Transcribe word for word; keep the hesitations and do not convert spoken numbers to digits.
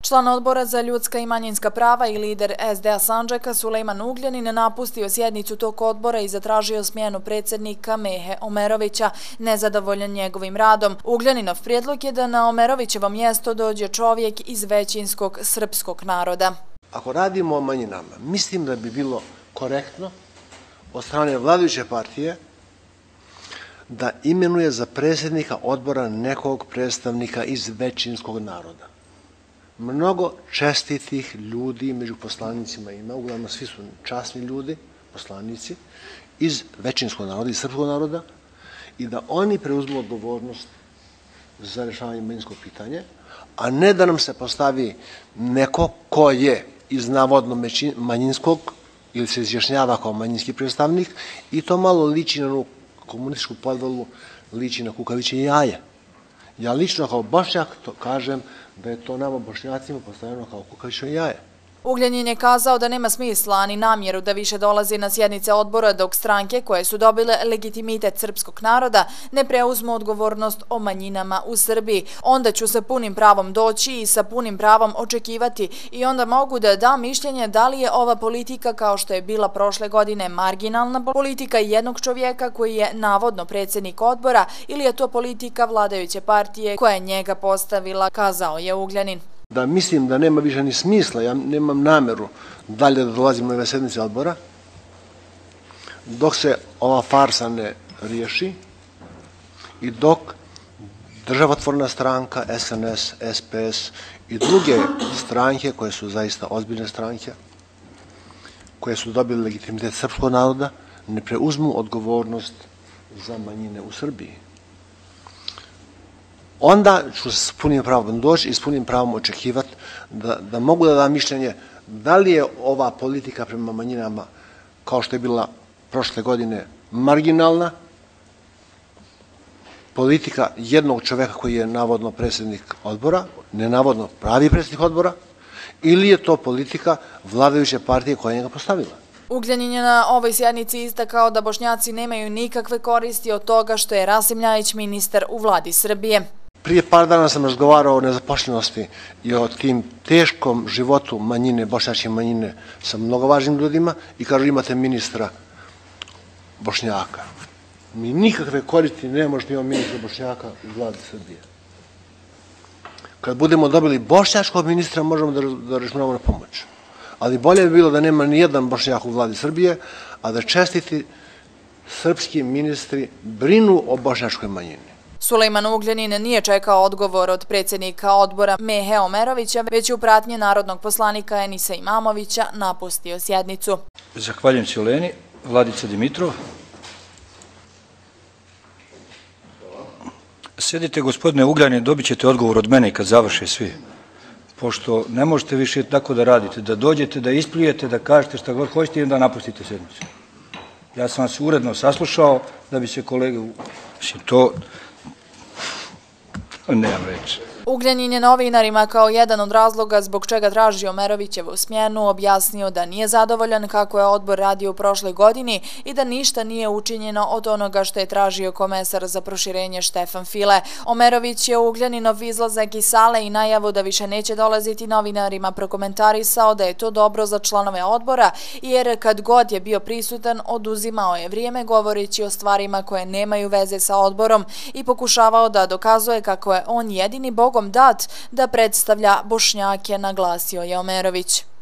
Član Odbora za ljudska i manjinska prava i lider S D A Sandžaka Sulejman Ugljanin napustio sjednicu tog odbora i zatražio smjenu predsjednika Mehe Omerovića, nezadovoljan njegovim radom. Ugljaninov prijedlog je da na Omerovićevo mjesto dođe čovjek iz većinskog srpskog naroda. Ako radimo o manjinama, mislim da bi bilo korektno od strane vladajuće partije da imenuje za predsjednika odbora nekog predstavnika iz većinskog naroda. Mnogo čestitih ljudi među poslanicima ima, uglavnom svi su časni ljudi, poslanici, iz većinskog naroda, iz srpskog naroda, i da oni preuzmu odgovornost za rješavanje manjinskog pitanja, a ne da nam se postavi neko ko je iz navodno manjinskog ili se izjašnjava kao manjinski predstavnik i to malo liči na komunističku podvalu, liči na kukavičje jaje. Ja lično kao Bošnjak to kažem da je to nama Bošnjacima postavljeno kao kukavičje jaje. Ugljanin je kazao da nema smisla ni namjeru da više dolazi na sjednice odbora dok stranke koje su dobile legitimitet srpskog naroda ne preuzmu odgovornost o manjinama u Srbiji. Onda ću sa punim pravom doći i sa punim pravom očekivati i onda mogu da dam mišljenje da li je ova politika kao što je bila prošle godine marginalna politika jednog čovjeka koji je navodno predsjednik odbora ili je to politika vladajuće partije koja je njega postavila, kazao je Ugljanin. Da mislim da nema više ni smisla, ja nemam nameru dalje da dolazim na ove sednice odbora, dok se ova farsa ne riješi i dok državotvorna stranka, S N S, S P S i druge stranke koje su zaista ozbiljne stranke, koje su dobili legitimitet srpskog naroda, ne preuzmu odgovornost za manjine u Srbiji. Onda ću s punim pravom doći i s punim pravom očekivati da, da mogu da dam mišljenje da li je ova politika prema manjinama, kao što je bila prošle godine, marginalna, politika jednog čovjeka koji je navodno predsjednik odbora, nenavodno pravi predsjednik odbora, ili je to politika vladajuće partije koja je njega postavila. Ugljanin je na ovoj sjednici istakao da Bošnjaci nemaju nikakve koristi od toga što je Rasim Ljajić ministar u vladi Srbije. Prije par dana sam razgovarao o nezapošljenosti i o tim teškom životu manjine, bošnjačke manjine sa mnogo važnim ljudima i kažu imate ministra Bošnjaka. Mi nikakve koristi ne možemo imati ministra Bošnjaka u vladi Srbije. Kad budemo dobili bošnjačkog ministra možemo da računamo na pomoć. Ali bolje bi bilo da nema ni jedan Bošnjak u vladi Srbije, a da čestiti srpski ministri brinu o bošnjačkoj manjini. Sulejman Ugljanin nije čekao odgovor od predsjednika odbora Mehe Omerovića, već je u pratnji narodnog poslanika Enisa Imamovića napustio sjednicu. Zahvaljujem se Oleni. Vladica Dimitrov. Sjedite, gospodine Ugljanin, dobit ćete odgovor od mene kad završe svi. Pošto ne možete više tako da radite, da dođete, da isplijete, da kažete šta god hoćete i onda napustite sjednicu. Ja sam vas uredno saslušao da bi se kolege... Mislim, to... Nemam reći. Ugljanin je novinarima kao jedan od razloga zbog čega traži Omerovićevu smjenu objasnio da nije zadovoljan kako je odbor radio u prošloj godini i da ništa nije učinjeno od onoga što je tražio komesar za proširenje Štefan File. Omerović je Ugljaninov izlazak iz sale i najavu da više neće dolaziti novinarima prokomentarisao da je to dobro za članove odbora jer kad god je bio prisutan oduzimao je vrijeme govoreći o stvarima koje nemaju veze sa odborom i pokušavao da dokazuje kako je on jedini bogom dat da predstavlja Bošnjake, naglasio je Omerović.